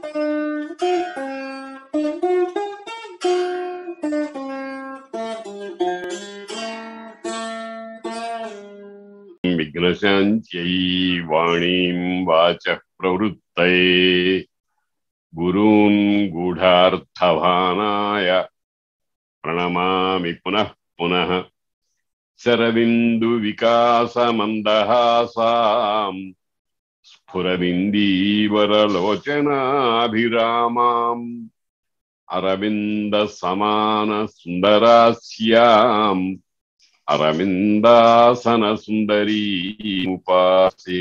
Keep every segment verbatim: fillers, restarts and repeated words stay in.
విఘ్నశాంత్యై వాణీం వాచః ప్రవృత్తయే గురూన్ గూఢార్థభానాయ ప్రణమామి పునః పునః. శరవిందు వికాసమందహాసాం స్ఫురవిందీవరలోచనాభిరామాం అరవింద సమాన సుందరాస్యాం అరవిందాసన సుందరీముపాసే.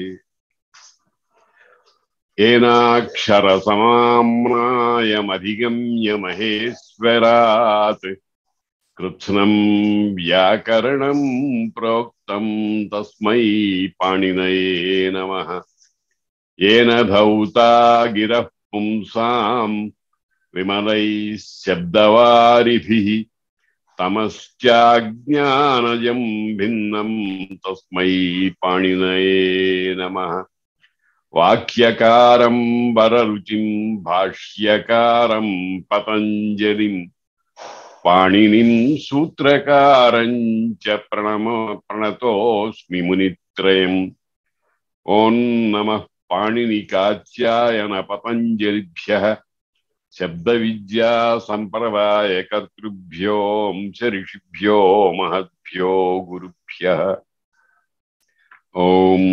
ఏనాక్షర సమామ్నాయమధిగమ్య మహేశ్వరాత్ కృత్స్నం వ్యాకరణం ప్రోక్తం తస్మై పాణినయే నమః. ఏన ధౌతా గిరః పుంసాం విమలైః శబ్దవారిభిః తమశ్చాజ్ఞానజం భిన్నం తస్మై పాణినయే నమః. వాక్యకారం వరరుచిం భాష్యకారం పతంజలిం పాణినిం సూత్రకారం చ ప్రణమ ప్రణతోస్మి మునిత్రయం. ఓం నమః పాణినికాచ్యాయన పతంజలిభ్యః శబ్ద విద్యా సంప్రదాయ కర్తృభ్యో ఋషిభ్యో మహద్భ్యో గురుభ్యః. ఓం.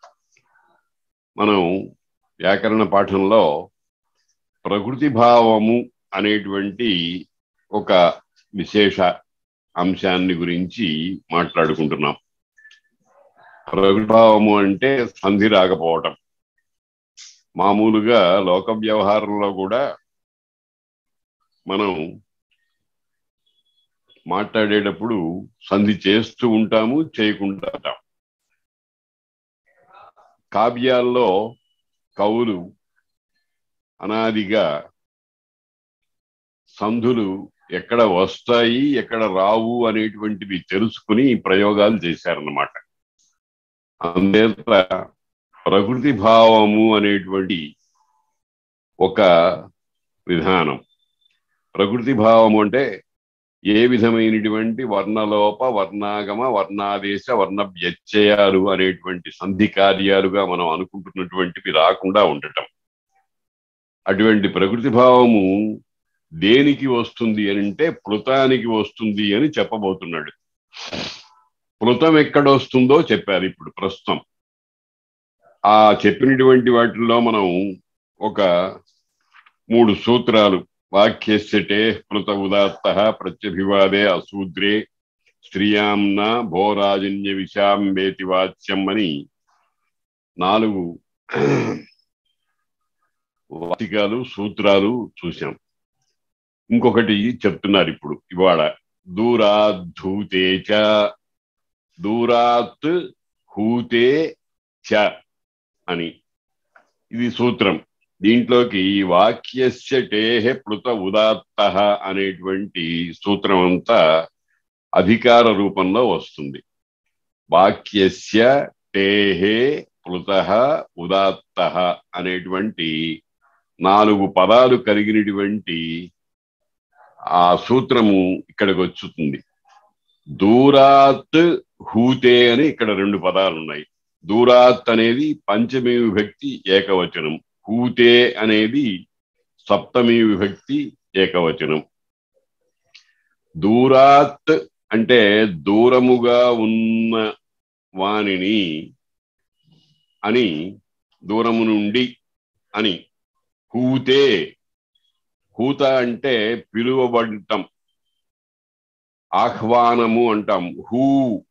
మనం వ్యాకరణ పాఠంలో ప్రకృతి భావము అనేటువంటి ఒక విశేష అంశాన్ని గురించి మాట్లాడుకుంటున్నాం. ప్రకృతి భావము అంటే సంధి రాకపోవటం. మామూలుగా లోక వ్యవహారంలో కూడా మనం మాట్లాడేటప్పుడు సంధి చేస్తూ ఉంటాము, చేయకుండా ఉంటాం. కావ్యాల్లో కవులు అనాదిగా సంధులు ఎక్కడ వస్తాయి ఎక్కడ రావు అనేటువంటివి తెలుసుకుని ప్రయోగాలు చేశారన్నమాట. అందుచేత ప్రకృతి భావము అనేటువంటి ఒక విధానం. ప్రకృతి భావము అంటే ఏ విధమైనటువంటి వర్ణలోప వర్ణాగమ వర్ణాదేశ వర్ణ వ్యత్యయాలు అనేటువంటి సంధి కార్యాలుగా మనం అనుకుంటున్నటువంటివి రాకుండా ఉండటం. అటువంటి ప్రకృతి భావము దేనికి వస్తుంది అని అంటే ప్లుతానికి వస్తుంది అని చెప్పబోతున్నాడు. ప్లుతం ఎక్కడొస్తుందో చెప్పారు ఇప్పుడు ప్రస్తుతం. ఆ చెప్పినటువంటి వాటిల్లో మనం ఒక మూడు సూత్రాలు, వాక్యస్యటే ప్లుత ఉదాత్త ప్రత్యభివాదే అసూద్రే స్త్రియాంన భోరాజన్య విశాంబేతి వాచ్యం అని నాలుగు వాచికాలు సూత్రాలు చూశాం. ఇంకొకటి చెప్తున్నారు ఇప్పుడు ఇవాళ. దూరాద్ధూతే చ, దూరాత్ హూతే చ అని ఇది సూత్రం. దీంట్లోకి వాక్యస్య టేహే ప్లుత ఉదాత్త అనేటువంటి సూత్రం అంతా అధికార రూపంలో వస్తుంది. వాక్యస్య టేహే ప్లుత ఉదాత్త అనేటువంటి నాలుగు పదాలు కలిగినటువంటి ఆ సూత్రము ఇక్కడికి వచ్చుతుంది. దూరాత్ హూతే అని ఇక్కడ రెండు పదాలు ఉన్నాయి. దూరాత్ అనేది పంచమీ విభక్తి ఏకవచనం, హూతే అనేది సప్తమీ విభక్తి ఏకవచనం. దూరాత్ అంటే దూరముగా ఉన్న వానిని అని, దూరము నుండి అని. హూతే, హూత అంటే పిలువబడటం, ఆహ్వానము అంటాం. హూ,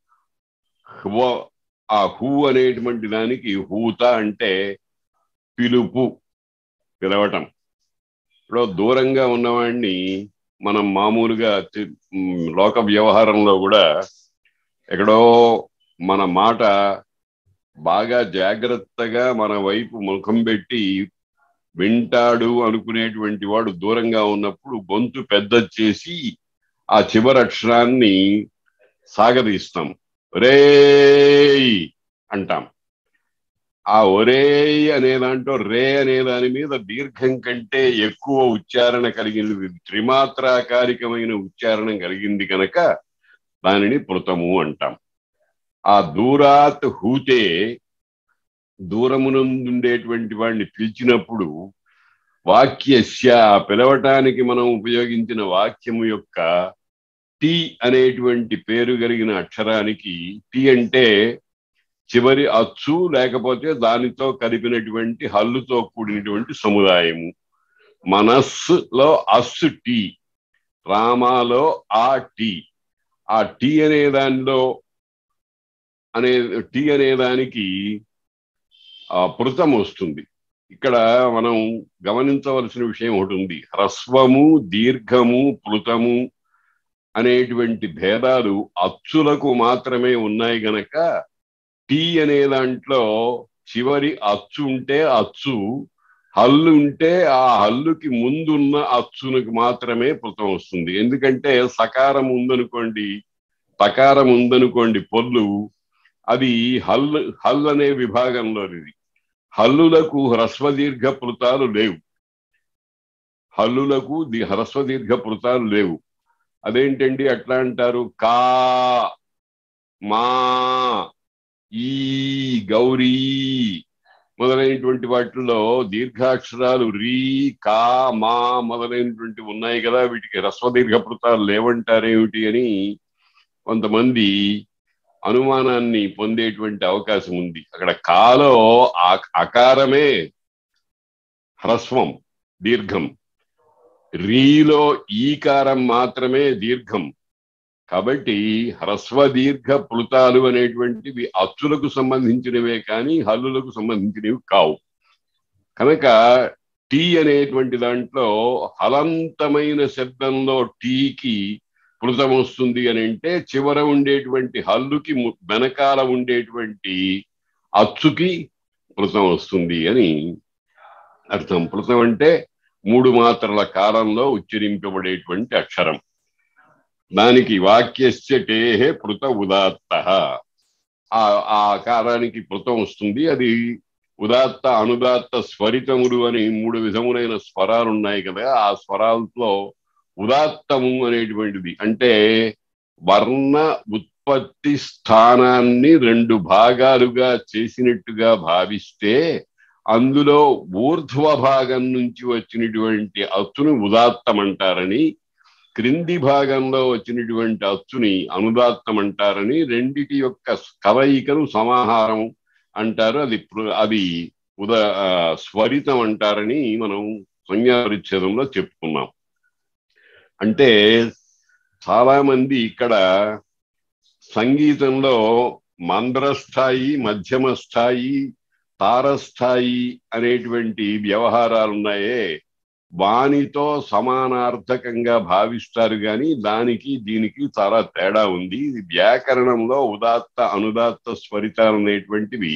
ఆ హూ అనేటువంటి దానికి హూత అంటే పిలుపు, పిలవటం. ఇప్పుడు దూరంగా ఉన్నవాడిని మనం మామూలుగా లోక వ్యవహారంలో కూడా ఎక్కడో మన మాట బాగా జాగ్రత్తగా మన వైపు ముఖం పెట్టి వింటాడు అనుకునేటువంటి వాడు దూరంగా ఉన్నప్పుడు గొంతు పెద్ద చేసి ఆ చివరి అక్షరాన్ని సాగదీస్తాం, రేయ్ అంటాం. ఆ ఒరే అనే దాంట్లో రే అనే దాని మీద దీర్ఘం కంటే ఎక్కువ ఉచ్చారణ కలిగింది, త్రిమాత్రాకారికమైన ఉచ్చారణ కలిగింది కనుక దానిని పృతము అంటాం. ఆ దూరాత్ హూతే, దూరమునందుండేటువంటి వాడిని పిలిచినప్పుడు వాక్యస్య, పిలవటానికి మనం ఉపయోగించిన వాక్యము యొక్క టి అనేటువంటి పేరు కలిగిన అక్షరానికి, టి అంటే చివరి అచ్చు లేకపోతే దానితో కలిపినటువంటి హల్లుతో కూడినటువంటి సముదాయము. మనస్సులో అస్సు టి, రామాలో ఆ టి, ఆ టి అనే దానిలో అనే టి అనే దానికి ఆ పృతం వస్తుంది. ఇక్కడ మనం గమనించవలసిన విషయం ఒకటి ఉంది. హ్రస్వము, దీర్ఘము, పృతము అనేటువంటి భేదాలు అచ్చులకు మాత్రమే ఉన్నాయి గనక టీ అనే దాంట్లో చివరి అచ్చు ఉంటే అచ్చు, హల్లు ఉంటే ఆ హల్లుకి ముందున్న అచ్చునికి మాత్రమే పృతం వస్తుంది. ఎందుకంటే సకారం ఉందనుకోండి, తకారం ఉందనుకోండి పొల్లు, అది హల్లు హల్ అనే విభాగంలోనిది. హల్లులకు హ్రస్వదీర్ఘ పృతాలు లేవు, హల్లులకు హ్రస్వదీర్ఘ పృతాలు లేవు. అదేంటండి అట్లా అంటారు? కా, మా, ఈ, గౌరీ మొదలైనటువంటి వాటిల్లో దీర్ఘాక్షరాలు రీ, కా, మా మొదలైనటువంటి ఉన్నాయి కదా, వీటికి హ్రస్వదీర్ఘ పృతాలు లేవంటారేమిటి అని కొంతమంది అనుమానాన్ని పొందేటువంటి అవకాశం ఉంది. అక్కడ కాలో అకారమే హ్రస్వం దీర్ఘం, రీలో ఈకారం మాత్రమే దీర్ఘం. కాబట్టి హ్రస్వ దీర్ఘ ప్లుతాలు అనేటువంటివి అచ్చులకు సంబంధించినవే కానీ హల్లులకు సంబంధించినవి కావు. కనుక టీ అనేటువంటి దాంట్లో హలంతమైన శబ్దంలో టీకి ప్లుతం వస్తుంది అని అంటే చివర ఉండేటువంటి హల్లుకి వెనకాల ఉండేటువంటి అచ్చుకి ప్లుతం వస్తుంది అని అర్థం. ప్లుతం అంటే మూడు మాత్రల కాలంలో ఉచ్చరింపబడేటువంటి అక్షరం. దానికి వాక్యస్య టేహే పృత ఉదాత్త, ఆ ఆ కాలానికి పృతం వస్తుంది. అది ఉదాత్త, అనుదాత్త, స్వరితములు అని మూడు విధములైన స్వరాలు ఉన్నాయి కదా, ఆ స్వరాలతో ఉదాత్తము అనేటువంటిది అంటే వర్ణ ఉత్పత్తి స్థానాన్ని రెండు భాగాలుగా చేసినట్టుగా భావిస్తే అందులో ఊర్ధ్వ భాగం నుంచి వచ్చినటువంటి అచ్చును ఉదాత్తం అంటారని, క్రింది భాగంలో వచ్చినటువంటి అచ్చుని అనుదాత్తం అంటారని, రెండిటి యొక్క కలయికను సమాహారం అంటారు, అది అది ఉదా స్వరితం అంటారని మనం సంజ్ఞా పరిచ్ఛేదంలో చెప్పుకున్నాం. అంటే చాలా మంది ఇక్కడ సంగీతంలో మంద్రస్థాయి, మధ్యమ స్థాయి, తారస్థాయి అనేటువంటి వ్యవహారాలు ఉన్నాయే, వానితో సమానార్థకంగా భావిస్తారు కానీ దానికి దీనికి చాలా తేడా ఉంది. ఇది వ్యాకరణంలో ఉదాత్త, అనుదాత్త స్వరితాలు అనేటువంటివి,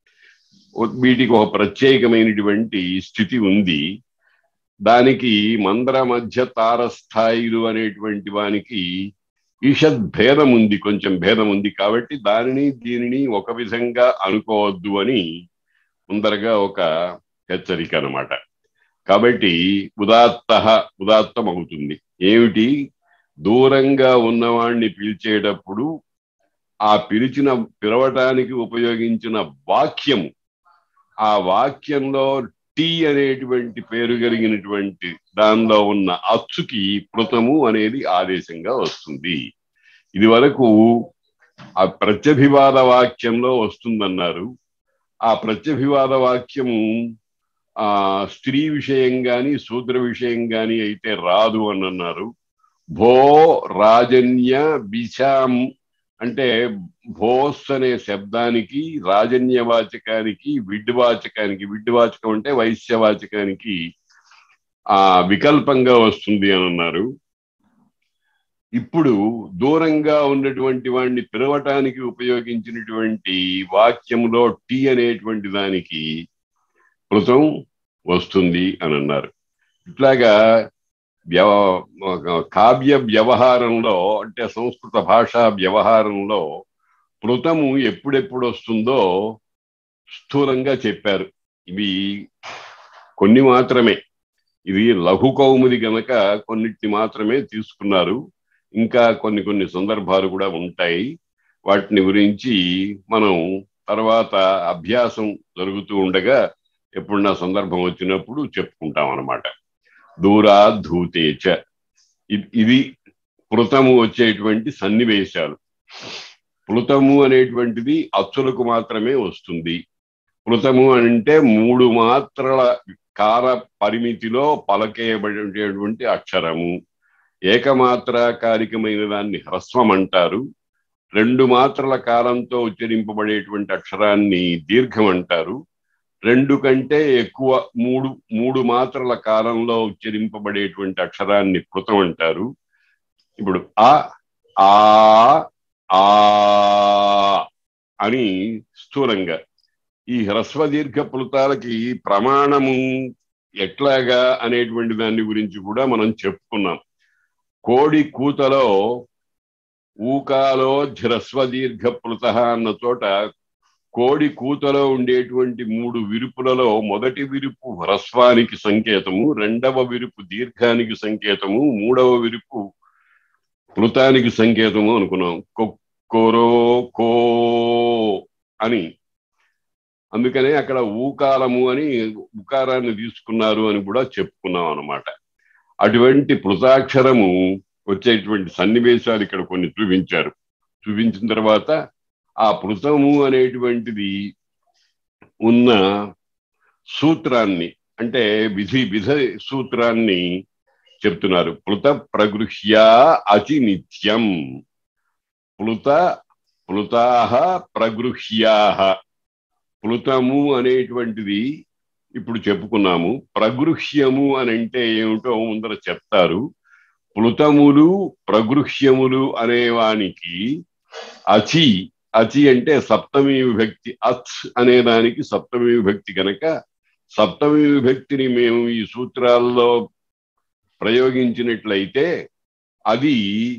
వీటికి ఒక ప్రత్యేకమైనటువంటి స్థితి ఉంది. దానికి మంద్ర మధ్య తారస్థాయిలు అనేటువంటి వానికి ఈషద్ భేదం ఉంది, కొంచెం భేదం ఉంది. కాబట్టి దానిని దీనిని ఒక విధంగా అనుకోవద్దు అని ముందరగా ఒక హెచ్చరిక అన్నమాట. కాబట్టి ఉదాత్త ఉదాత్తం అవుతుంది. ఏమిటి? దూరంగా ఉన్నవాణ్ణి పిలిచేటప్పుడు ఆ పిలిచిన పిలవటానికి ఉపయోగించిన వాక్యము, ఆ వాక్యంలో టీ అనేటువంటి పేరు కలిగినటువంటి దానిలో ఉన్న అచ్చుకి పృతము అనేది ఆదేశంగా వస్తుంది. ఇది వరకు ఆ ప్రత్యభివాద వాక్యంలో వస్తుందన్నారు. ఆ ప్రత్యభివాద వాక్యము ఆ స్త్రీ విషయం గాని శూద్ర విషయం గాని అయితే రాదు అని అన్నారు. భో రాజన్య విషాం అంటే భోస్ అనే శబ్దానికి, రాజన్యవాచకానికి, విడ్వాచకానికి, విడ్వాచకం అంటే వైశ్యవాచకానికి ఆ వికల్పంగా వస్తుంది అని అన్నారు. ఇప్పుడు దూరంగా ఉన్నటువంటి వాడిని పిలవటానికి ఉపయోగించినటువంటి వాక్యంలో టీ అనేటువంటి దానికి పృతం వస్తుంది అని అన్నారు. ఇట్లాగా వ్యవ కావ్య వ్యవహారంలో అంటే సంస్కృత భాషా వ్యవహారంలో పృతము ఎప్పుడెప్పుడు వస్తుందో స్థూలంగా చెప్పారు. ఇవి కొన్ని మాత్రమే, ఇది లఘు కౌముది గనక కొన్నిటిని మాత్రమే తీసుకున్నారు. ఇంకా కొన్ని కొన్ని సందర్భాలు కూడా ఉంటాయి. వాటిని గురించి మనం తర్వాత అభ్యాసం జరుగుతూ ఉండగా ఎప్పుడన్నా సందర్భం వచ్చినప్పుడు చెప్పుకుంటాం అన్నమాట. దూరాద్ధూతేచ, ఇది ప్లుతము వచ్చేటువంటి సన్నివేశాలు. ప్లుతము అనేటువంటిది అచ్చులకు మాత్రమే వస్తుంది. ప్లుతము అంటే మూడు మాత్రల కాల పరిమితిలో పలకేయబడేటువంటి అక్షరము. ఏకమాత్రాకారికమైన దాన్ని హ్రస్వం అంటారు. రెండు మాత్రల కాలంతో ఉచ్చరింపబడేటువంటి అక్షరాన్ని దీర్ఘం అంటారు. రెండు కంటే ఎక్కువ మూడు మూడు మాత్రల కాలంలో ఉచ్చరింపబడేటువంటి అక్షరాన్ని ప్లుతం అంటారు. ఇప్పుడు అ ఆ ఆ అని స్థూలంగా ఈ హ్రస్వ దీర్ఘ ప్లుతాలకి ప్రమాణము ఎట్లాగా అనేటువంటి దాని గురించి కూడా మనం చెప్పుకున్నాం. కోడి కూతలో ఊకాలో హ్రస్వ దీర్ఘ ప్లుత అన్న చోట కోడి కూతలో ఉండేటువంటి మూడు విరుపులలో మొదటి విరుపు హ్రస్వానికి సంకేతము, రెండవ విరుపు దీర్ఘానికి సంకేతము, మూడవ విరుపు ప్లుతానికి సంకేతము అనుకున్నాం. కొరో కో అని. అందుకనే అక్కడ ఊకాలము అని ఉకారాన్ని తీసుకున్నారు అని కూడా చెప్పుకున్నాం అన్నమాట. అటువంటి ప్లుతాక్షరము వచ్చేటువంటి సన్నివేశాలు ఇక్కడ కొన్ని చూపించారు. చూపించిన తర్వాత ఆ ప్లుతము అనేటువంటిది ఉన్న సూత్రాన్ని, అంటే విధి విధ సూత్రాన్ని చెప్తున్నారు. ప్లుత ప్రగృహ్య అచి నిత్యం. ప్లుత ప్లుతాహ ప్రగృహ్యాహ. ప్లుతము అనేటువంటిది ఇప్పుడు చెప్పుకున్నాము. ప్రగృహ్యము అని అంటే ఏమిటో ముందర చెప్తారు. ప్లుతములు ప్రగృహ్యములు అనేవానికి అచి, అచి అంటే సప్తమి విభక్తి. అచ్ అనేదానికి సప్తమి విభక్తి కనుక సప్తమి విభక్తిని మేము ఈ సూత్రాల్లో ప్రయోగించినట్లయితే అది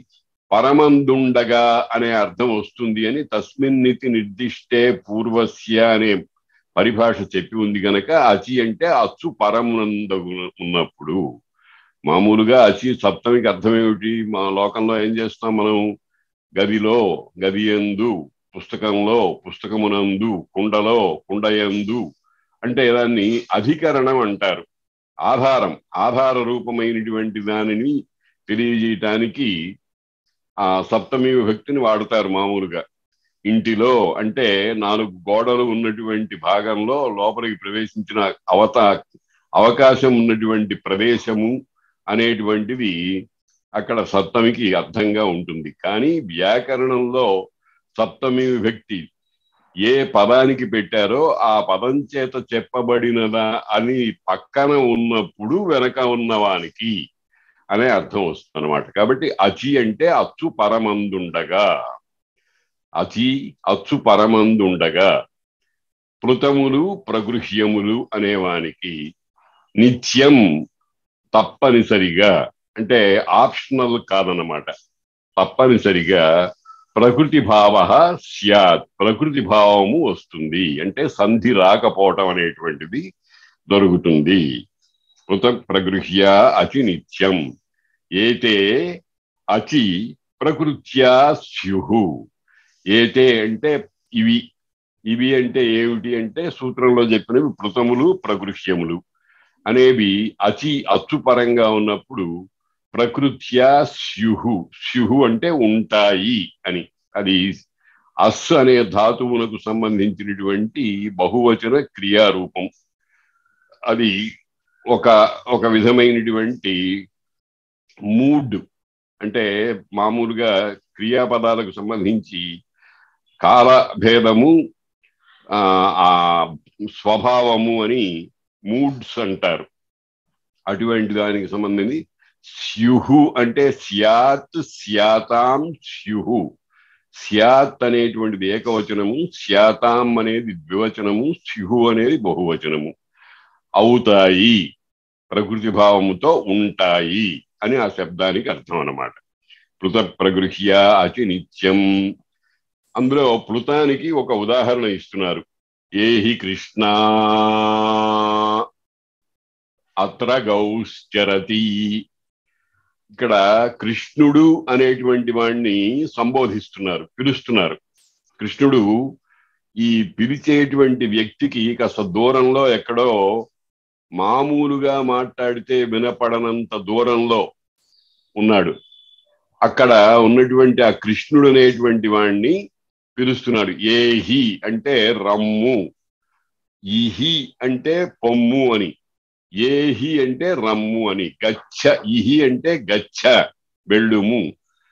పరమందుండగా అనే అర్థం వస్తుంది అని తస్మిన్నితి నిర్దిష్టే పూర్వస్య అనే పరిభాష చెప్పి ఉంది గనక అచి అంటే అచ్చు పరమునందు ఉన్నప్పుడు. మామూలుగా అచి సప్తమికి అర్థం ఏమిటి? మా లోకంలో ఏం చేస్తాం మనం? గదిలో, గదియందు, పుస్తకంలో, పుస్తకమునందు, కుండలో, కుండయందు అంటే దాన్ని అధికరణం అంటారు. ఆధారం, ఆధార రూపమైనటువంటి దానిని తెలియజేయటానికి ఆ సప్తమి విభక్తిని వాడతారు మామూలుగా. ఇంటిలో అంటే నాలుగు గోడలు ఉన్నటువంటి భాగంలో లోపలికి ప్రవేశించిన అవతా అవకాశం ఉన్నటువంటి ప్రదేశము అనేటువంటిది అక్కడ సప్తమికి అర్థంగా ఉంటుంది. కానీ వ్యాకరణంలో సప్తమి విభక్తి ఏ పదానికి పెట్టారో ఆ పదం చేత చెప్పబడినదా అని పక్కన ఉన్నప్పుడు వెనక ఉన్నవానికి అనే అర్థం వస్తుంది అనమాట. కాబట్టి అచి అంటే అచ్చు పరమందుండగా, అచి అచ్చు పరమందుండగా. ప్లుతములు ప్రగృహ్యములు అనేవానికి నిత్యం తప్పనిసరిగా, అంటే ఆప్షనల్ కాదనమాట, తప్పనిసరిగా ప్రకృతి భావ స్యాత్, ప్రకృతి భావము వస్తుంది. అంటే సంధి రాకపోవటం అనేటువంటిది దొరుకుతుంది. ప్లుత ప్రగృహ్య అచి నిత్యం. ఏతే అచి ప్రకృత్యా స్యుహు. ఏతే అంటే ఇవి, ఇవి అంటే ఏమిటి అంటే సూత్రంలో చెప్పినవి ప్లుతములు ప్రగృహ్యములు అనేవి అచి అచ్చు పరంగా ఉన్నప్పుడు ప్రకృత్యా స్యుహు. స్యుహు అంటే ఉంటాయి అని. అది అస్ అనే ధాతువునకు సంబంధించినటువంటి బహువచన క్రియారూపం. అది ఒక ఒక విధమైనటువంటి మూడ్, అంటే మామూలుగా క్రియాపదాలకు సంబంధించి కాలభేదము, ఆ స్వభావము అని మూడ్స్ అంటారు. అటువంటి దానికి సంబంధించి స్యుహు అంటే స్యాత్, స్యాతాం, స్యుహు. స్యాత్ అనేటువంటిది ఏకవచనము, స్యాతాం అనేది ద్వివచనము, స్యుహు అనేది బహువచనము. అవుతాయి, ప్రకృతి భావముతో ఉంటాయి అని ఆ శబ్దానికి అర్థం అన్నమాట. ప్లుత ప్రగృహ్య అచి నిత్యం. అందులో ప్లుతానికి ఒక ఉదాహరణ ఇస్తున్నారు. ఏహి కృష్ణ అత్ర గౌశ్చరతి. ఇక్కడ కృష్ణుడు అనేటువంటి వాణ్ణి సంబోధిస్తున్నారు, పిలుస్తున్నారు. కృష్ణుడు ఈ పిలిచేటువంటి వ్యక్తికి కాస్త దూరంలో ఎక్కడో మామూలుగా మాట్లాడితే వినపడనంత దూరంలో ఉన్నాడు. అక్కడ ఉన్నటువంటి ఆ కృష్ణుడు అనేటువంటి వాణ్ణి పిలుస్తున్నాడు. ఏహి అంటే రమ్ము, ఇహి అంటే పొమ్ము అని, ఏహి అంటే రమ్ము అని, గచ్చ ఇహి అంటే గచ్చ వెళ్ళుము,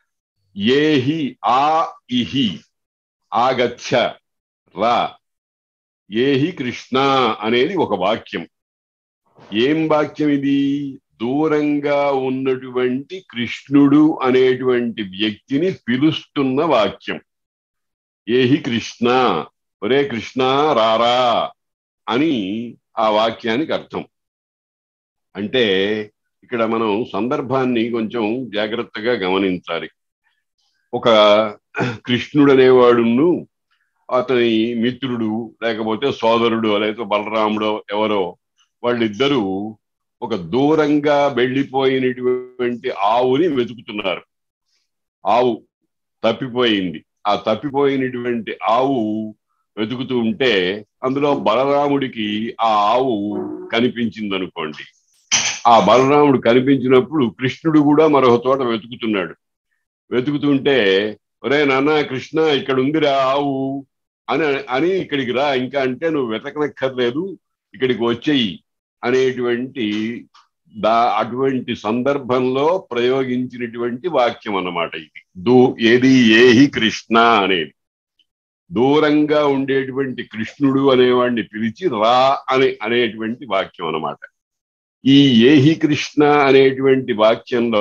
ఏహి ఆ ఇహి ఆగచ్చ రా, ఏహి కృష్ణ అనేది ఒక వాక్యం. ఏం వాక్యం ఇది? దూరంగా ఉన్నటువంటి కృష్ణుడు అనేటువంటి వ్యక్తిని పిలుస్తున్న వాక్యం. ఏహి కృష్ణ, ఒరే కృష్ణ రారా అని ఆ వాక్యానికి అర్థం. అంటే ఇక్కడ మనం సందర్భాన్ని కొంచెం జాగ్రత్తగా గమనించాలి. ఒక కృష్ణుడు అనేవాడును అతని మిత్రుడు లేకపోతే సోదరుడు లేకపోతే బలరాముడో ఎవరో వాళ్ళిద్దరూ ఒక దూరంగా వెళ్ళిపోయినటువంటి ఆవుని వెతుకుతున్నారు. ఆవు తప్పిపోయింది. ఆ తప్పిపోయినటువంటి ఆవు వెతుకుతూ ఉంటే అందులో బలరాముడికి ఆ ఆవు కనిపించింది అనుకోండి. ఆ బలరాముడు కనిపించినప్పుడు కృష్ణుడు కూడా మరొక చోట వెతుకుతున్నాడు. వెతుకుతుంటే ఒరే నాన్న కృష్ణ ఇక్కడ ఉందిరా ఆవు అని అని ఇక్కడికి రా, ఇంకా అంటే నువ్వు వెతకనక్కర్లేదు ఇక్కడికి వచ్చేయి అనేటువంటి దా అటువంటి సందర్భంలో ప్రయోగించినటువంటి వాక్యం అన్నమాట ఇది. దూ ఏది ఏహి కృష్ణ అనేది. దూరంగా ఉండేటువంటి కృష్ణుడు అనేవాడిని పిలిచి రా అని అనేటువంటి వాక్యం అన్నమాట. ఈ ఏహి కృష్ణ అనేటువంటి వాక్యంలో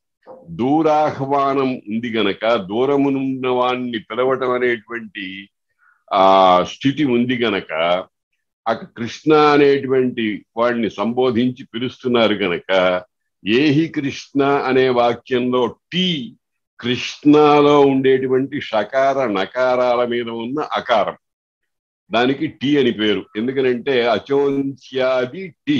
దూరాహ్వానం ఉంది గనక, దూరమునున్న వాణ్ణి పిలవటం అనేటువంటి ఆ స్థితి ఉంది గనక, ఆ కృష్ణ అనేటువంటి వాడిని సంబోధించి పిలుస్తున్నారు గనక ఏహి కృష్ణ అనే వాక్యంలో టీ కృష్ణలో ఉండేటువంటి షకార నకారాల మీద ఉన్న అకారం, దానికి టీ అని పేరు. ఎందుకనంటే అచోంత్యాది టీ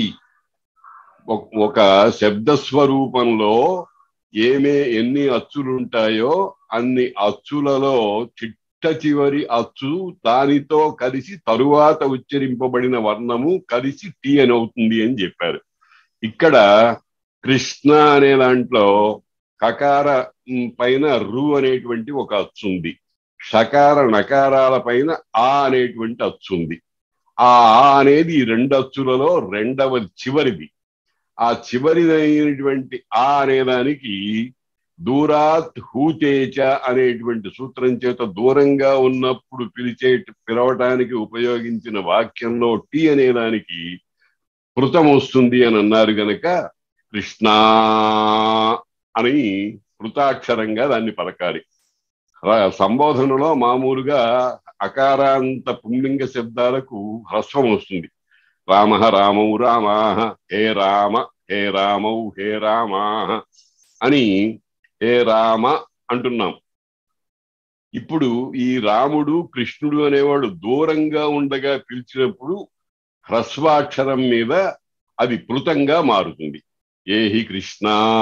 ఒక శబ్దస్వరూపంలో ఏమే ఎన్ని అచ్చులు ఉంటాయో అన్ని అచ్చులలో చిట్ట చివరి అచ్చు దానితో కలిసి తరువాత ఉచ్చరింపబడిన వర్ణము కలిసి టీ అని అవుతుంది అని చెప్పారు. ఇక్కడ కృష్ణ అనే దాంట్లో కకార పైన రు అనేటువంటి ఒక అచ్చు ఉంది, షకార నకారాల పైన ఆ అనేటువంటి అచ్చు ఉంది. ఆ ఆ అనేది ఈ రెండు అచ్చులలో రెండవ చివరిది. ఆ చివరిదైనటువంటి ఆ అనేదానికి దూరాత్ హూచేచ అనేటువంటి సూత్రం చేత దూరంగా ఉన్నప్పుడు పిలిచే పిలవటానికి ఉపయోగించిన వాక్యంలో టీ అనేదానికి కృతం వస్తుంది అని అన్నారు గనక కృష్ణ అని కృతాక్షరంగా దాన్ని పలకాలి. సంబోధనలో మామూలుగా అకారాంత పుంలింగ శబ్దాలకు హ్రస్వం వస్తుంది. రామ రామౌ రామాహ, హే రామ హే రామౌ హే రామాహ అని హే రామ అంటున్నాం. ఇప్పుడు ఈ రాముడు కృష్ణుడు అనేవాడు దూరంగా ఉండగా పిలిచినప్పుడు హ్రస్వాక్షరం మీద అది పృతంగా మారుతుంది. ఏహి కృష్ణ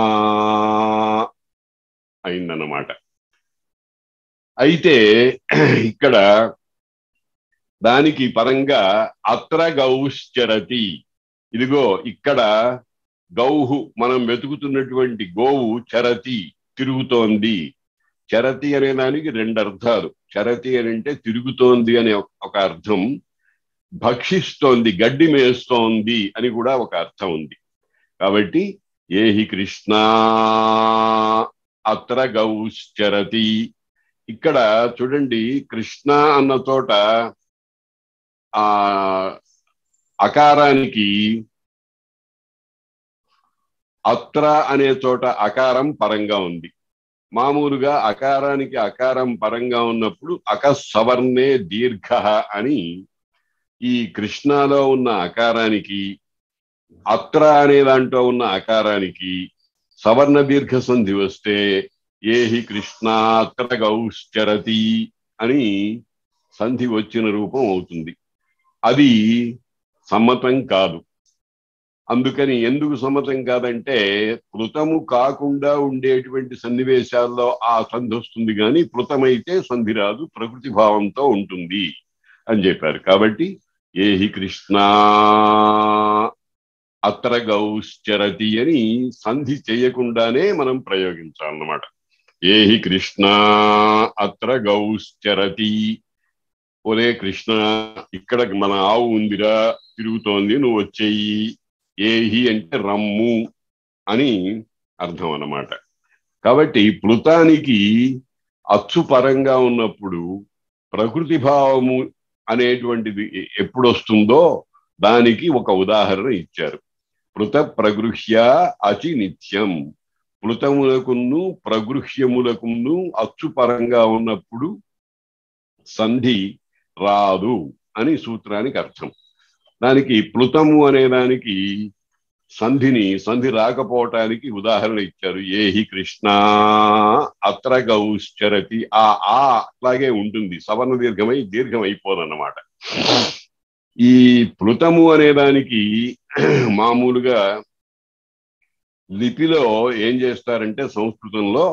అయిందన్నమాట. అయితే ఇక్కడ దానికి పరంగా అత్ర గౌశ్చరతి, ఇదిగో ఇక్కడ గౌహు మనం వెతుకుతున్నటువంటి గోవు చరతి తిరుగుతోంది. చరతి అనే దానికి రెండు అర్థాలు. చరతి అని అంటే తిరుగుతోంది అనే ఒక అర్థం, భక్షిస్తోంది గడ్డి మేస్తోంది అని కూడా ఒక అర్థం ఉంది. కాబట్టి ఏహి కృష్ణ అత్ర గౌశ్చరతి. ఇక్కడ చూడండి, కృష్ణ అన్న చోట ఆ అకారానికి అత్ర అనే చోట అకారం పరంగా ఉంది. మామూలుగా అకారానికి అకారం పరంగా ఉన్నప్పుడు అకసవర్ణే దీర్ఘ అని ఈ కృష్ణలో ఉన్న అకారానికి అత్ర అనే దాంట్లో ఉన్న అకారానికి సవర్ణ దీర్ఘ సంధి వస్తే ఏహి కృష్ణ అత్ర గౌశ్చరతి అని సంధి వచ్చిన రూపం అవుతుంది. అది సమ్మతం కాదు. అందుకని ఎందుకు సమ్మతం కాదంటే ప్లుతము కాకుండా ఉండేటువంటి సన్నివేశాల్లో ఆ సంధి వస్తుంది, కానీ ప్లుతమైతే సంధి రాదు, ప్రకృతి భావంతో ఉంటుంది అని చెప్పారు. కాబట్టి ఏహి కృష్ణ అత్ర గౌశ్చరతి అని సంధి చేయకుండానే మనం ప్రయోగించాలన్నమాట. ఏహి కృష్ణ అత్ర గౌశ్చరతి, ఒరే కృష్ణ ఇక్కడ మన ఆవు ఉందిరా, తిరుగుతోంది, నువ్వు వచ్చేయి. ఏహి అంటే రమ్ము అని అర్థం అన్నమాట. కాబట్టి ప్లుతానికి అచ్చు పరంగా ఉన్నప్పుడు ప్రకృతి భావము అనేటువంటిది ఎప్పుడు వస్తుందో దానికి ఒక ఉదాహరణ ఇచ్చారు. ప్లుత ప్రగృహ్య అచి నిత్యం, ప్లుతములకును ప్రగృహ్యములకును అచ్చు పరంగా ఉన్నప్పుడు సంధి రాదు అని సూత్రానికి అర్థం. దానికి ప్లుతము అనే దానికి సంధిని సంధి రాకపోవటానికి ఉదాహరణ ఇచ్చారు. ఏహి కృష్ణ అత్ర గౌశ్చరతి, ఆ ఆ అట్లాగే ఉంటుంది, సవర్ణ దీర్ఘమై దీర్ఘం అయిపోదన్నమాట. ఈ ప్లుతము అనే దానికి మామూలుగా లిపిలో ఏం చేస్తారంటే సంస్కృతంలో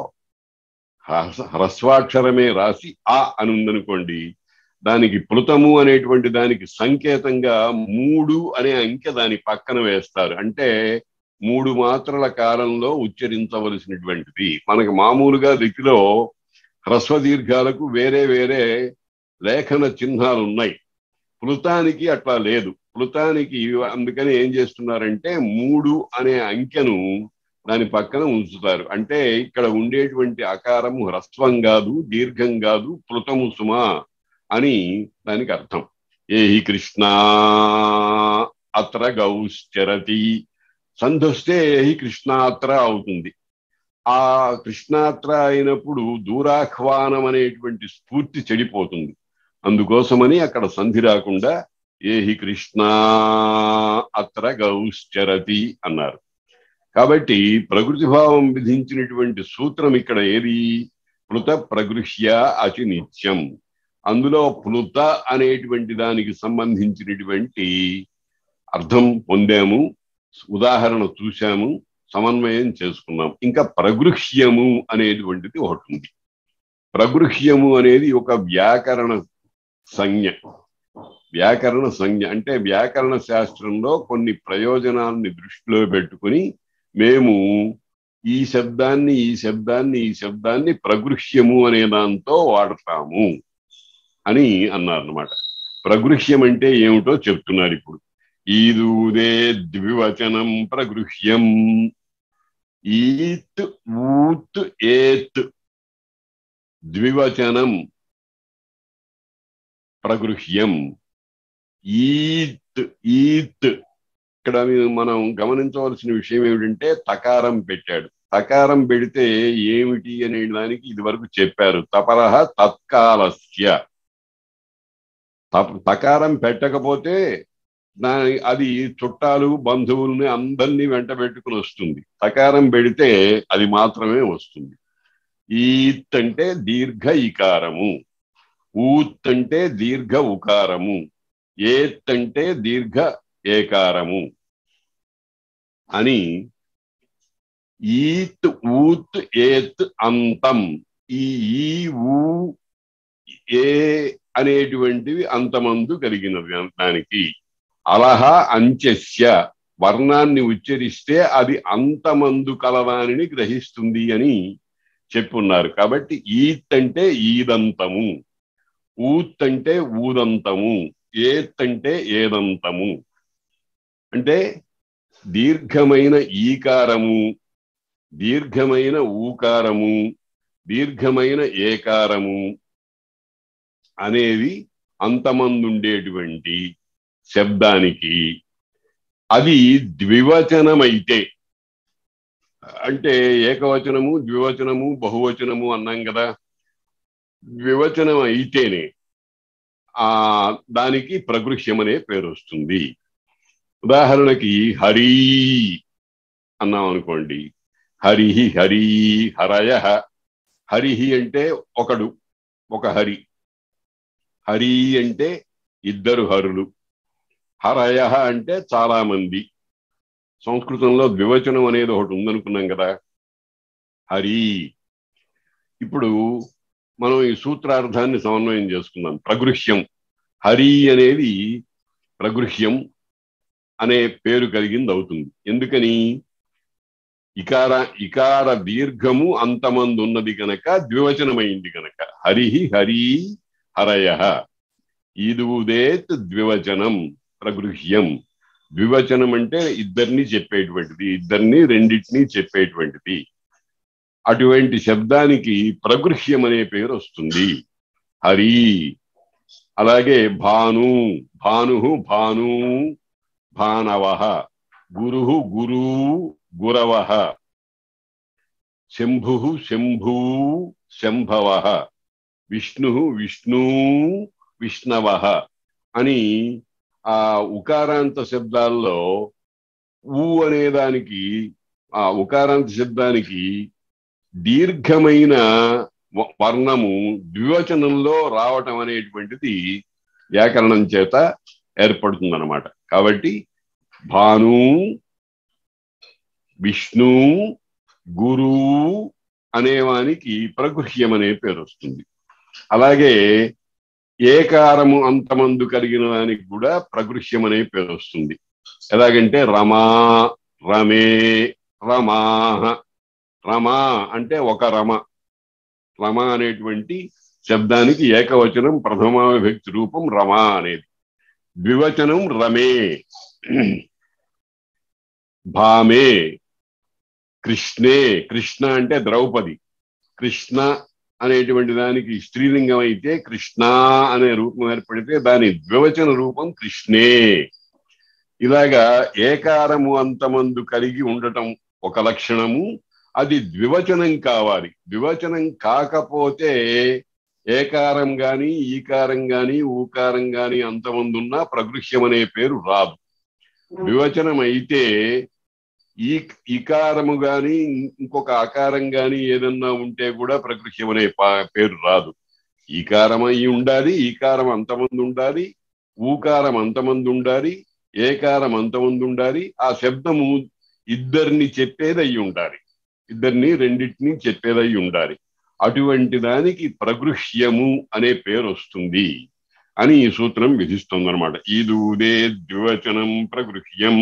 హ్రస్వాక్షరమే రాసి ఆ అని ఉందనుకోండి, దానికి ప్లుతము అనేటువంటి దానికి సంకేతంగా మూడు అనే అంకె దాని పక్కన వేస్తారు. అంటే మూడు మాత్రల కాలంలో ఉచ్చరించవలసినటువంటిది. మనకు మామూలుగా లిపిలో హ్రస్వ దీర్ఘాలకు వేరే వేరే లేఖన చిహ్నాలు ఉన్నాయి, ప్లుతానికి అట్లా లేదు. ప్లుతానికి అందుకని ఏం చేస్తున్నారంటే మూడు అనే అంకెను దాని పక్కన ఉంచుతారు. అంటే ఇక్కడ ఉండేటువంటి అకారము హ్రస్వం కాదు, దీర్ఘం కాదు, ప్లుతము సుమా అని దానికి అర్థం. ఏహి కృష్ణ అత్ర గౌశ్చరతి, సంధొస్తే ఏహి కృష్ణాత్ర అవుతుంది. ఆ కృష్ణాత్ర అయినప్పుడు దూరాహ్వానం అనేటువంటి స్ఫూర్తి చెడిపోతుంది. అందుకోసమని అక్కడ సంధి రాకుండా ఏహి కృష్ణ అత్ర గౌశ్చరతి అన్నారు. కాబట్టి ప్రకృతి భావం విధించినటువంటి సూత్రం ఇక్కడ ఏది? ప్లుత ప్రగృహ్య అచి నిత్యం. అందులో ప్లుత అనేటువంటి దానికి సంబంధించినటువంటి అర్థం పొందాము, ఉదాహరణ చూశాము, సమన్వయం చేసుకున్నాం. ఇంకా ప్రగృహ్యము అనేటువంటిది ఒకటి ఉంది. ప్రగృహ్యము అనేది ఒక వ్యాకరణ సంజ్ఞ. వ్యాకరణ సంజ్ఞ అంటే వ్యాకరణ శాస్త్రంలో కొన్ని ప్రయోజనాన్ని దృష్టిలో పెట్టుకుని మేము ఈ శబ్దాన్ని ఈ శబ్దాన్ని ఈ శబ్దాన్ని ప్రగృహ్యము అనే దాంతో వాడతాము అని అన్నారన్నమాట. ప్రగృహ్యం అంటే ఏమిటో చెప్తున్నారు ఇప్పుడు. ఈదూదే ద్వివచనం ప్రగృహ్యం. ఈత్ ఊత్ ఏత్ ద్వివచనం ప్రగృహ్యం. ఈత్ ఈత్ ఇక్కడ మనం గమనించవలసిన విషయం ఏమిటంటే తకారం పెట్టాడు. తకారం పెడితే ఏమిటి అనే దానికి ఇది వరకు చెప్పారు. తపరహ తత్కాలస్య. తకారం పెట్టకపోతే దాని అది చుట్టాలు బంధువుల్ని అందరినీ వెంట పెట్టుకుని వస్తుంది. తకారం పెడితే అది మాత్రమే వస్తుంది. ఈత్ అంటే దీర్ఘ ఇకారము, ఊత్ అంటే దీర్ఘ ఉకారము, ఏత్ అంటే దీర్ఘ ఏకారము అని. ఈత్ ఊత్ ఏత్ అంతం. ఈ ఈ ఊ ఏ అనేటువంటివి అంతమందు కలిగినవి. దానికి అలహ అంచెస్య వర్ణాన్ని ఉచ్చరిస్తే అది అంతమందు కలవానిని గ్రహిస్తుంది అని చెప్పున్నారు. కాబట్టి ఈత్ అంటే ఈదంతము, ఊత్ అంటే ఊదంతము, ఏత్ అంటే ఏదంతము. అంటే దీర్ఘమైన ఈకారము, దీర్ఘమైన ఊకారము, దీర్ఘమైన ఏకారము అనేది అంతమందుండేటువంటి శబ్దానికి అది ద్వివచనమైతే, అంటే ఏకవచనము ద్వివచనము బహువచనము అన్నాం కదా, ద్వివచనం అయితేనే ఆ దానికి ప్రగృహ్యం అనే పేరు వస్తుంది. ఉదాహరణకి హరి అన్నాం అనుకోండి. హరిహి హరి హరయ. హరిహి అంటే ఒకడు, ఒక హరి. హరి అంటే ఇద్దరు హరులు. హరయ అంటే చాలా మంది. సంస్కృతంలో ద్వివచనం అనేది ఒకటి ఉందనుకున్నాం కదా, హరి. ఇప్పుడు మనం ఈ సూత్రార్థాన్ని సమన్వయం చేసుకుందాం. ప్రగృహ్యం, హరి అనేది ప్రగృహ్యం అనే పేరు కలిగింది అవుతుంది. ఎందుకని? ఇకార ఇకార దీర్ఘము అంతమంది ఉన్నది కనుక ద్వివచనమైంది కనుక. హరి హరి హరయ. ఈదుదేత్ ద్వివచనం ప్రగృహ్యం. ద్వివచనం అంటే ఇద్దరిని చెప్పేటువంటిది, ఇద్దరిని రెండింటినీ చెప్పేటువంటిది. అటువంటి శబ్దానికి ప్రగృహ్యం అనే పేరు వస్తుంది, హరి. అలాగే భాను, భాను భాను భానవ, గురు గురు గురవ, శంభు శంభూ శంభవ, విష్ణు విష్ణు విష్ణవ అని ఆ ఉకారాంత శబ్దాల్లో ఊ అనేదానికి, ఆ ఉకారాంత శబ్దానికి దీర్ఘమైన వర్ణము ద్వివచనంలో రావటం అనేటువంటిది వ్యాకరణం చేత ఏర్పడుతుందన్నమాట. కాబట్టి భాను, విష్ణు, గురు అనేవానికి ప్రగృహ్యం అనే పేరు వస్తుంది. అలాగే ఏకారము అంతమందు కలిగిన దానికి కూడా ప్రగృహ్యం అనే పేరు వస్తుంది. ఎలాగంటే రమా, రమే, రమా. రమా అంటే ఒక రమ. రమ అనేటువంటి శబ్దానికి ఏకవచనం ప్రథమ విభక్తి రూపం రమా అనేది. ద్వివచనం రమే, భామే, కృష్ణే. కృష్ణ అంటే ద్రౌపది. కృష్ణ అనేటువంటి దానికి స్త్రీలింగం అయితే కృష్ణ అనే రూపం ఏర్పడితే దాని ద్వివచన రూపం కృష్ణే. ఇలాగా ఏకారము అంతమందు కలిగి ఉండటం ఒక లక్షణము. అది ద్వివచనం కావాలి. ద్వివచనం కాకపోతే ఏకారం గాని ఈకారం గాని ఊకారం గాని అంతమంది ఉన్నా ప్రగృహ్యం అనే పేరు రాదు. ద్వివచనం అయితే ఈ ఇకారము గాని ఇంకొక ఆకారం గాని ఏదన్నా ఉంటే కూడా ప్రగృహ్యం అనే పేరు రాదు. ఈకారం అయి ఉండాలి, ఈకారం అంతమంది ఉండాలి, ఊకారం అంతమంది ఉండాలి, ఏకారం అంతమంది ఉండాలి. ఆ శబ్దము ఇద్దరిని చెప్పేది అయి ఉండాలి, ఇద్దరిని రెండింటినీ చెప్పేదై ఉండాలి. అటువంటి దానికి ప్రగృహ్యము అనే పేరు వస్తుంది అని ఈ సూత్రం విధిస్తుంది అనమాట. ఈదూదే ద్వివచనం ప్రగృహ్యం.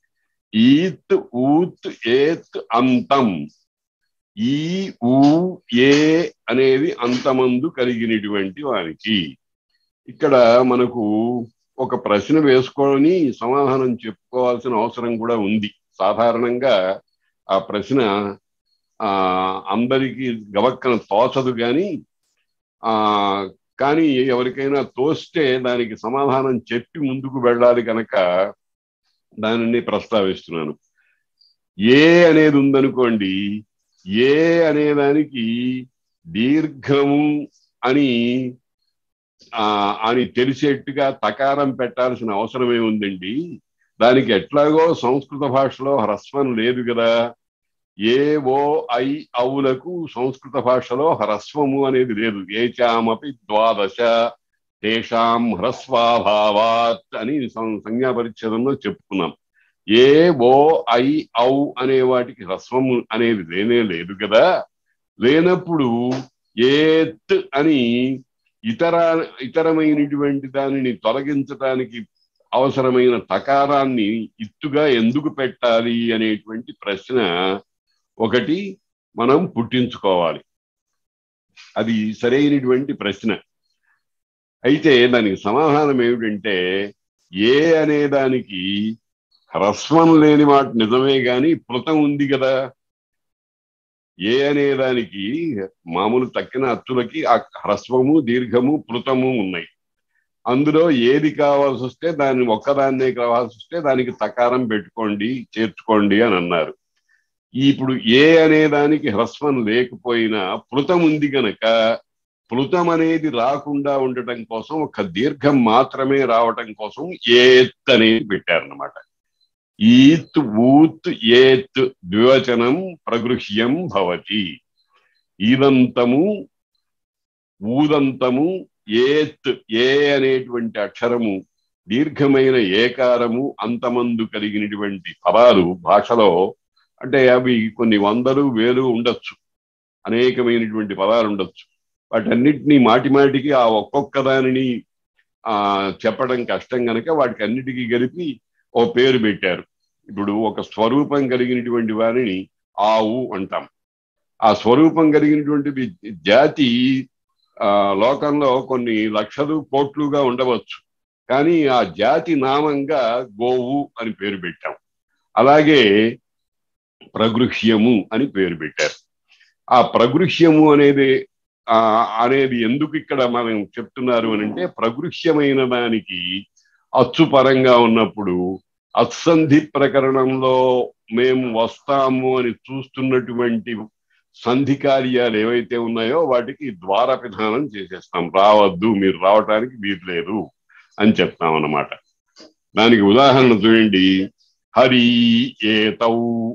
ఈత్ ఊత్ ఏత్ అంతం. ఈ ఊ ఏ అనేవి అంతమందు కలిగినటువంటి వారికి. ఇక్కడ మనకు ఒక ప్రశ్న వేసుకొని సమాధానం చెప్పుకోవాల్సిన అవసరం కూడా ఉంది. సాధారణంగా ఆ ప్రశ్న ఆ అందరికీ గవక్కన తోచదు కానీ ఆ కానీ ఎవరికైనా తోస్తే దానికి సమాధానం చెప్పి ముందుకు వెళ్ళాలి కనుక దానిని ప్రస్తావిస్తున్నాను. ఏ అనేది ఉందనుకోండి, ఏ అనేదానికి దీర్ఘము అని ఆ అని తెలిసేట్టుగా తకారం పెట్టాల్సిన అవసరం ఏముందండి? దానికి ఎట్లాగో సంస్కృత భాషలో హ్రస్వం లేదు కదా. ఏ ఓ ఐ ఔలకు సంస్కృత భాషలో హ్రస్వము అనేది లేదు. ఏచామపి ద్వాదశ తేషాం హ్రస్వాభావాత్ అని సంజ్ఞా పరిచ్ఛేదంలో చెప్పుకున్నాం. ఏ ఓ ఐ ఔ అనే వాటికి హ్రస్వము అనేది లేనే లేదు కదా. లేనప్పుడు ఏత్ అని ఇతర ఇతరమైనటువంటి దానిని తొలగించడానికి అవసరమైన తకారాన్ని ఇత్తుగా ఎందుకు పెట్టాలి అనేటువంటి ప్రశ్న ఒకటి మనం పుట్టించుకోవాలి. అది సరైనటువంటి ప్రశ్న. అయితే దానికి సమాధానం ఏమిటంటే, ఏ అనే దానికి హ్రస్వం లేని మాట నిజమే గాని ప్లుతం ఉంది కదా. ఏ అనేదానికి మామూలు తక్కిన అచ్చులకి ఆ హ్రస్వము దీర్ఘము ప్లుతము ఉన్నాయి. అందులో ఏది కావాల్సి వస్తే దాన్ని ఒక్కదాన్నే కావాల్సి వస్తే దానికి తకారం పెట్టుకోండి, చేర్చుకోండి అని అన్నారు. ఇప్పుడు ఏ అనే దానికి హ్రస్వం లేకపోయినా ప్లుతం ఉంది గనక ప్లుతం అనేది రాకుండా ఉండటం కోసం ఒక దీర్ఘం మాత్రమే రావటం కోసం ఏత్ అనేది పెట్టారన్నమాట. ఈత్ ఊత్ ఏత్ ద్వివచనం ప్రగృహ్యం భవతి. ఈదంతము ఊదంతము ఏత్ ఏ అనేటువంటి అక్షరము దీర్ఘమైన ఏకారము అంతమందు కలిగినటువంటి పదాలు భాషలో, అంటే అవి కొన్ని వందలు వేలు ఉండొచ్చు, అనేకమైనటువంటి పదాలు ఉండొచ్చు. వాటన్నిటినీ మాటి మాటికి ఆ ఒక్కొక్క దానిని ఆ చెప్పడం కష్టం కనుక వాటికి అన్నిటికీ కలిపి ఓ పేరు పెట్టారు. ఇప్పుడు ఒక స్వరూపం కలిగినటువంటి వారిని ఆవు అంటాం. ఆ స్వరూపం కలిగినటువంటి జాతి ఆ లోకంలో కొన్ని లక్షలు కోట్లుగా ఉండవచ్చు, కానీ ఆ జాతి నామంగా గోవు అని పేరు పెట్టాం. అలాగే ప్రగృహ్యము అని పేరు పెట్టారు. ఆ ప్రగృహ్యము అనేది ఆ అనేది ఎందుకు ఇక్కడ మనం చెప్తున్నారు అని అంటే, ప్రగృహ్యమైన దానికి అచ్చుపరంగా ఉన్నప్పుడు అత్సంధి ప్రకరణంలో మేము వస్తాము అని చూస్తున్నటువంటి సంధి కార్యాలు ఏవైతే ఉన్నాయో వాటికి ద్వార విధానం చేసేస్తాం. రావద్దు, మీరు రావటానికి వీలు లేదు అని చెప్తాం అన్నమాట. దానికి ఉదాహరణ చూడండి. హరి ఏతౌ,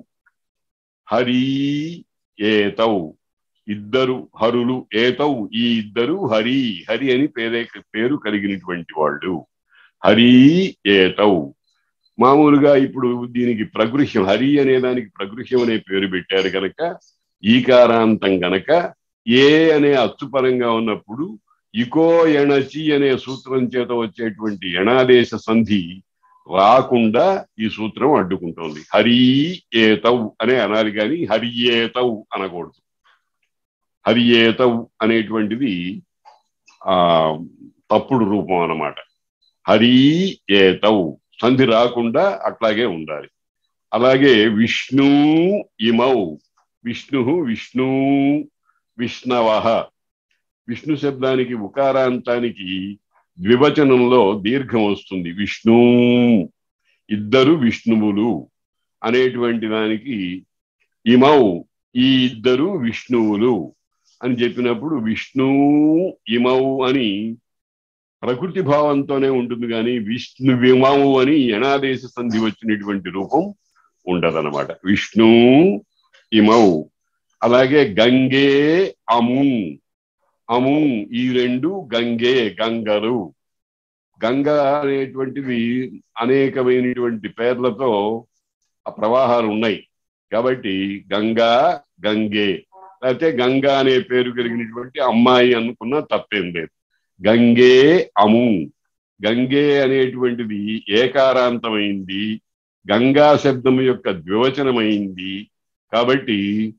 హరి ఏతౌ, ఇద్దరు హరులు, ఏతౌ ఈ ఇద్దరు, హరి హరి అని పేరే పేరు కలిగినటువంటి వాళ్ళు. హరి ఏతౌ. మామూలుగా ఇప్పుడు దీనికి ప్రగృహ్యం, హరి అనే దానికి ప్రగృహ్యం అనే పేరు పెట్టారు కనుక, ఈకారాంతం గనక ఏ అనే అచ్చుపరంగా ఉన్నప్పుడు ఇకో ఎణచి అనే సూత్రం చేత వచ్చేటువంటి ఎణాదేశ సంధి రాకుండా ఈ సూత్రం అడ్డుకుంటోంది. హరి ఏతౌ అనే అనాలి, కానీ హరి ఏతౌ అనకూడదు. హరి ఏతౌ అనేటువంటిది ఆ తప్పుడు రూపం అన్నమాట. హరి ఏతౌ సంధి రాకుండా అట్లాగే ఉండాలి. అలాగే విష్ణు ఇమౌ, విష్ణు విష్ణు, విష్ణవ. విష్ణు శబ్దానికి ఉకారాంతానికి ద్వివచనంలో దీర్ఘం వస్తుంది. విష్ణు, ఇద్దరు విష్ణువులు అనేటువంటి దానికి ఇమౌ ఈ ఇద్దరు విష్ణువులు అని చెప్పినప్పుడు విష్ణు ఇమౌ అని ప్రకృతి భావంతోనే ఉంటుంది, కానీ విష్ణు విమౌ అని ఎణాదేశ సంధి వచ్చినటువంటి రూపం ఉండదన్నమాట. విష్ణు ఇమౌ. అలాగే గంగే అము, అము ఈ రెండు గంగే గంగలు. గంగ అనేటువంటివి అనేకమైనటువంటి పేర్లతో ఆ ప్రవాహాలు ఉన్నాయి కాబట్టి గంగా గంగే, లేకపోతే గంగా అనే పేరు కలిగినటువంటి అమ్మాయి అనుకున్నా తప్పేం లేదు. గంగే అము, గంగే అనేటువంటిది ఏకారాంతమైంది, గంగా శబ్దం యొక్క ద్వివచనమైంది కాబట్టి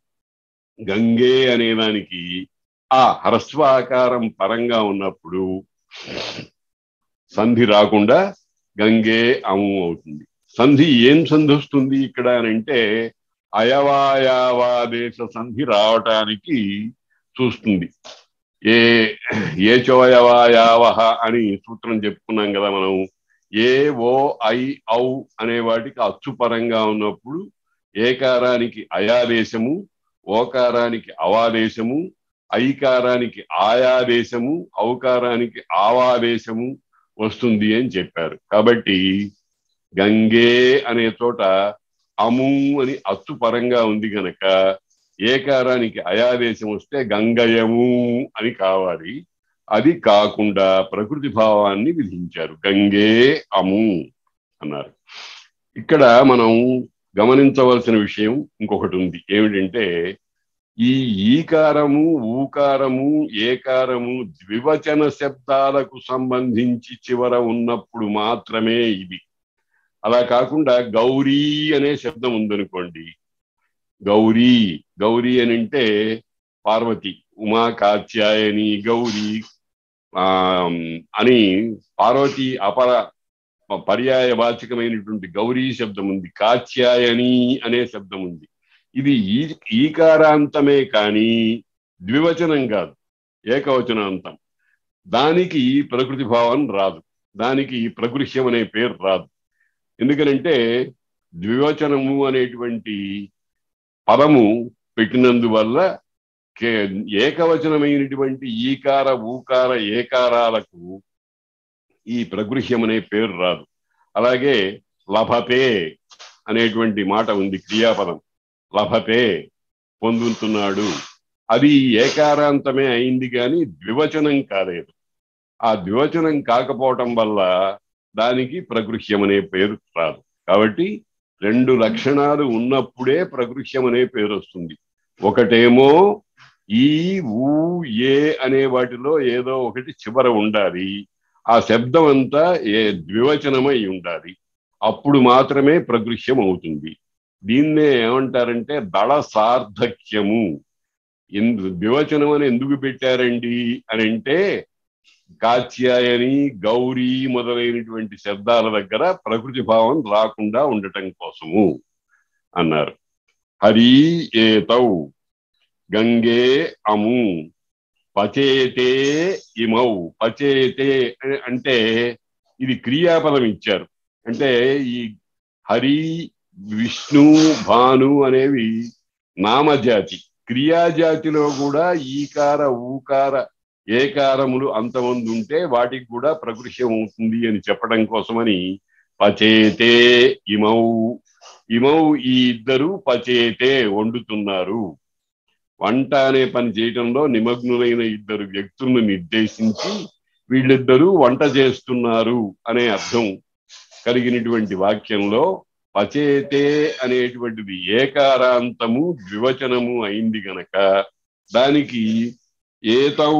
గంగే అనేదానికి ఆ హ్రస్వాకారం పరంగా ఉన్నప్పుడు సంధి రాకుండా గంగే అము అవుతుంది. సంధి ఏం సంధి వస్తుంది ఇక్కడ అని అంటే, అయవాయావాదేశ సంధి రావటానికి చూస్తుంది. ఏ ఏచోయవాయావహ అని సూత్రం చెప్పుకున్నాం కదా మనం. ఏ ఓ ఐ ఔ అనే వాటికి అచ్చుపరంగా ఉన్నప్పుడు ఏకారానికి అయాదేశము, ఓకారానికి అవాదేశము, ఐకారానికి ఆయాదేశము, ఔకారానికి ఆవాదేశము వస్తుంది అని చెప్పారు. కాబట్టి గంగే అనే చోట అము అని అచ్చు పరంగా ఉంది గనక ఏకారానికి అయాదేశం వస్తే గంగయము అని కావాలి. అది కాకుండా ప్రకృతి భావాన్ని విధించారు, గంగే అము అన్నారు. ఇక్కడ మనం గమనించవలసిన విషయం ఇంకొకటి ఉంది. ఏమిటంటే, ఈ ఈకారము ఊకారము ఏకారము ద్వివచన శబ్దాలకు సంబంధించి చివర ఉన్నప్పుడు మాత్రమే ఇవి. అలా కాకుండా గౌరీ అనే శబ్దం ఉందనుకోండి, గౌరీ గౌరీ అని అంటే పార్వతి, ఉమా కాత్యాయని గౌరీ ఆ అని పార్వతి అపర పర్యాయ వాచకమైనటువంటి గౌరీ శబ్దం ఉంది. కాత్యాయని అనే శబ్దం ఉంది. ఇది ఈ ఈకారాంతమే కానీ ద్వివచనం కాదు, ఏకవచనాంతం. దానికి ప్రకృతి భావం రాదు, దానికి ప్రగృహ్యం అనే పేరు రాదు. ఎందుకనంటే ద్వివచనము అనేటువంటి పదము పెట్టినందువల్ల ఏకవచనమైనటువంటి ఈకార ఊకార ఏకారాలకు ఈ ప్రగృహ్యం అనే పేరు రాదు. అలాగే లభతే అనేటువంటి మాట ఉంది, క్రియాపదం. లభతే పొందుతున్నాడు, అది ఏకారాంతమే అయింది కానీ ద్వివచనం కాలేదు. ఆ ద్వివచనం కాకపోవటం వల్ల దానికి ప్రగృహ్యం అనే పేరు రాదు. కాబట్టి రెండు లక్షణాలు ఉన్నప్పుడే ప్రగృహ్యం అనే పేరు వస్తుంది. ఒకటేమో ఈ ఊ ఏ అనే వాటిలో ఏదో ఒకటి చివర ఉండాలి, ఆ శబ్దం అంతా ఏ ద్వివచనమై ఉండాలి, అప్పుడు మాత్రమే ప్రగృహ్యం అవుతుంది. దీన్నే ఏమంటారంటే దళ సార్థక్యము. ఎందు ద్వివచనం అని ఎందుకు పెట్టారండి అని అంటే, కాత్యాయని గౌరీ మొదలైనటువంటి శబ్దాల దగ్గర ప్రకృతి భావం రాకుండా ఉండటం కోసము అన్నారు. హరి ఏతౌ గంగే అము పచేతే ఇమౌ. పచేతే అంటే ఇది క్రియాపదం ఇచ్చారు. అంటే ఈ హరి, విష్ణు, భాను అనేవి నామజాతి. క్రియాజాతిలో కూడా ఈకార ఊకార ఏకారములు అంతమంది ఉంటే వాటికి కూడా ప్రగృహ్యం అవుతుంది అని చెప్పడం కోసమని పచేతే ఇమౌ. ఇమౌ ఈ ఇద్దరు పచేతే వండుతున్నారు. వంట అనే పని చేయటంలో నిమగ్నులైన ఇద్దరు వ్యక్తులను నిర్దేశించి వీళ్ళిద్దరూ వంట చేస్తున్నారు అనే అర్థం కలిగినటువంటి వాక్యంలో పచేతే అనేటువంటిది ఏకారాంతము ద్వివచనము అయింది గనక దానికి ఏతౌ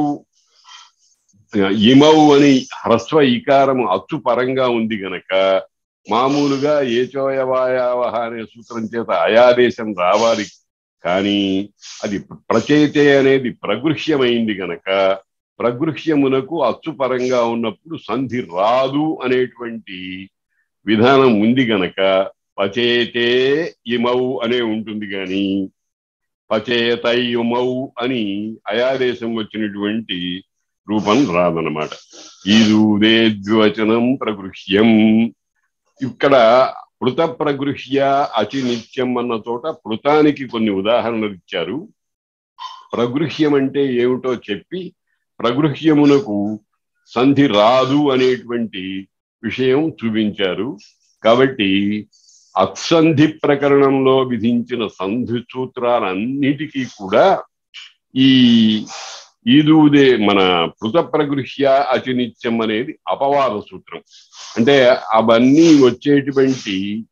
ఇమౌ అని హ్రస్వ ఇకారము అచ్చు పరంగా ఉంది గనక మామూలుగా ఏచోయవాయావహ అనే సూత్రం చేత అయాదేశం రావాలి. కానీ అది ప్రచేతే అనేది ప్రగృహ్యమైంది గనక ప్రగృహ్యమునకు అచ్చు పరంగా ఉన్నప్పుడు సంధి రాదు అనేటువంటి విధానం ఉంది గనక పచేతే ఇమౌ అనే ఉంటుంది. కానీ పచేతయుమౌ అని అయాదేశం వచ్చినటువంటి రూపం రాదనమాట. ఈదూదే ద్వివచనం ప్రగృహ్యం. ఇక్కడ పృత ప్రగృహ్య అతి నిత్యం అన్న చోట పృతానికి కొన్ని ఉదాహరణలు ఇచ్చారు. ప్రగృహ్యం అంటే ఏమిటో చెప్పి ప్రగృహ్యమునకు సంధి రాదు అనేటువంటి విషయం చూపించారు. కాబట్టి అత్సంధి ప్రకరణంలో విధించిన సంధి సూత్రాలన్నిటికీ కూడా ఈ ఈదూదే మన పృత ప్రగృహ్య అతి నిత్యం అనేది అపవాద సూత్రం. అంటే అవన్నీ వచ్చేటువంటి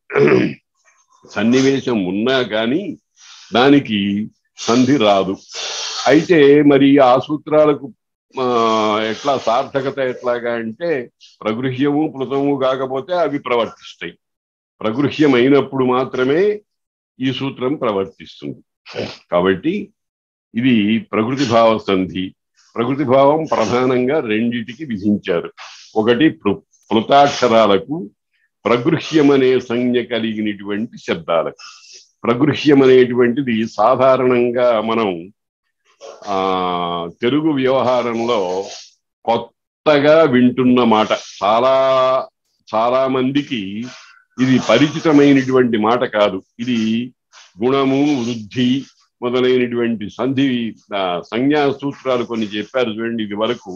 సన్నివేశం ఉన్నా కానీ దానికి సంధి రాదు. అయితే మరి ఆ సూత్రాలకు ఎట్లా సార్థకత ఎట్లాగా అంటే ప్రగృహ్యము పృతము కాకపోతే అవి ప్రవర్తిస్తాయి. ప్రగృహ్యం అయినప్పుడు మాత్రమే ఈ సూత్రం ప్రవర్తిస్తుంది. కాబట్టి ఇది ప్రకృతి భావ సంధి. ప్రకృతి భావం ప్రధానంగా రెండిటికి విధించారు. ఒకటి పృతాక్షరాలకు, ప్రగృహ్యం అనే సంజ్ఞ కలిగినటువంటి శబ్దాలకు. ప్రగృహ్యం అనేటువంటిది సాధారణంగా మనం ఆ తెలుగు వ్యవహారంలో కొత్తగా వింటున్న మాట. చాలా చాలా మందికి ఇది పరిచితమైనటువంటి మాట కాదు. ఇది గుణము, వృద్ధి మొదలైనటువంటి సంధి సంజ్ఞా సూత్రాలు కొన్ని చెప్పారు చూడండి ఇది వరకు.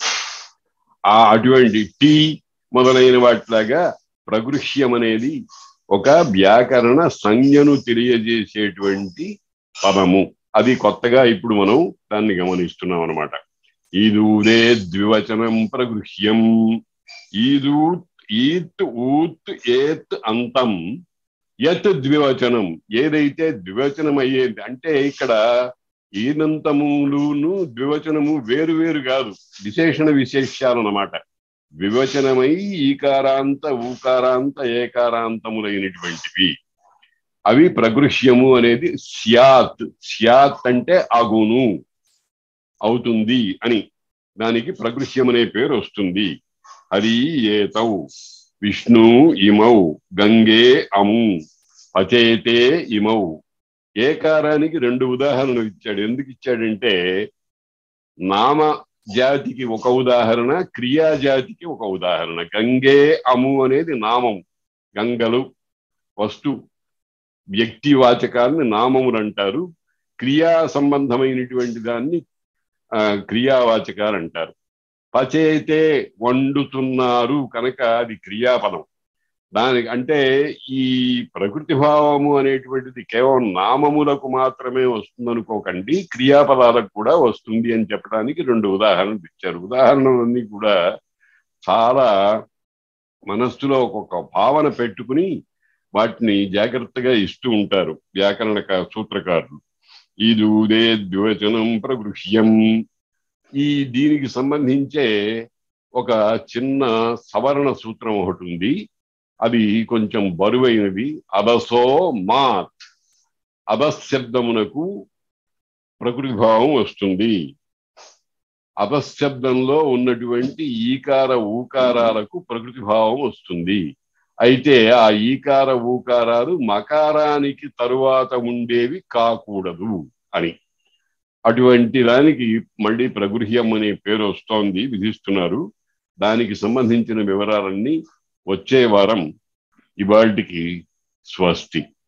ఆ అటువంటి టీ మొదలైన వాటిలాగా ప్రగృహ్యం అనేది ఒక వ్యాకరణ సంజ్ఞను తెలియజేసేటువంటి పదము. అది కొత్తగా ఇప్పుడు మనం దాన్ని గమనిస్తున్నాం అనమాట. ఈదూదే ద్వివచనం ప్రగృహ్యం. ఈదూ ఈత్ ఊత్ ఏత్ అంతం యత్ ద్వివచనం. ఏదైతే ద్వివచనం అయ్యేది అంటే ఇక్కడ ఈనంతములును ద్వివచనము వేరు వేరు కాదు, విశేషణ విశేష్యాలు అన్నమాట. ద్వివచనమై ఈకారాంత ఊకారాంత ఏకారాంతములైనటువంటివి అవి ప్రగృహ్యము అనేది స్యాత్. స్యాత్ అంటే అగును, అవుతుంది అని, దానికి ప్రగృహ్యం అనే పేరు వస్తుంది. హరి ఏతౌ విష్ణు ఇమౌ గంగే అము పచేతే ఇమౌ. ఏకారానికి రెండు ఉదాహరణలు ఇచ్చాడు. ఎందుకు ఇచ్చాడంటే నామ జాతికి ఒక ఉదాహరణ, క్రియాజాతికి ఒక ఉదాహరణ. గంగే అము అనేది నామం, గంగలు వస్తు వ్యక్తి వాచకాన్ని నామములు అంటారు. క్రియా సంబంధమైనటువంటి దాన్ని ఆ క్రియావాచకాలు అంటారు. పచేతే వండుతున్నారు కనుక అది క్రియాపదం. దానికి అంటే ఈ ప్రకృతి భావము అనేటువంటిది కేవలం నామములకు మాత్రమే వస్తుందనుకోకండి, క్రియాపదాలకు కూడా వస్తుంది అని చెప్పడానికి రెండు ఉదాహరణలు ఇచ్చారు. ఉదాహరణలన్నీ కూడా చాలా మనస్సులో ఒక్కొక్క భావన పెట్టుకుని వాటిని జాగ్రత్తగా ఇస్తూ ఉంటారు వ్యాకరణ సూత్రకారులు. ఈదూదే ద్యోచనం ప్రగృహ్యం. ఈ దీనికి సంబంధించే ఒక చిన్న సవర్ణ సూత్రం ఒకటి ఉంది. అది కొంచెం బరువైనది. అబసో మాత్. అబశబ్దమునకు ప్రకృతి భావం వస్తుంది. అపశబ్దంలో ఉన్నటువంటి ఈకార ఊకారాలకు ప్రకృతి భావం వస్తుంది. అయితే ఆ ఈకార ఊకారాలు మకారానికి తరువాత ఉండేవి కాకూడదు అని. అటువంటి దానికి మళ్ళీ ప్రగృహ్యం అనే పేరు వస్తోంది, విధిస్తున్నారు. దానికి సంబంధించిన వివరాలన్నీ వచ్చే వారం. ఇవాళకి స్వస్తి.